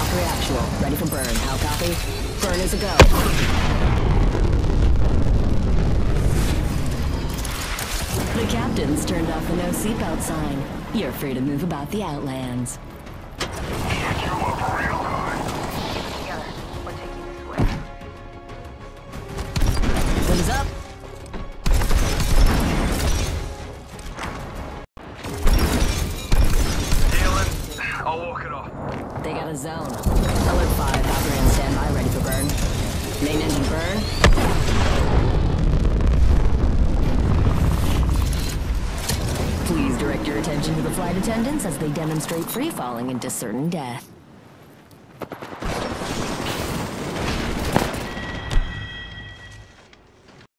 3 actual. Ready for burn. How copy? Burn is a go. The captain's turned off the no seatbelt sign. You're free to move about the Outlands. Shut you up real good. Together. We're taking this way. Wings up. Dealing. I'll walk it off. They got a zone. Alert 5, Valkyrie on standby, ready for burn. Main engine burn. Please direct your attention to the flight attendants as they demonstrate free falling into certain death.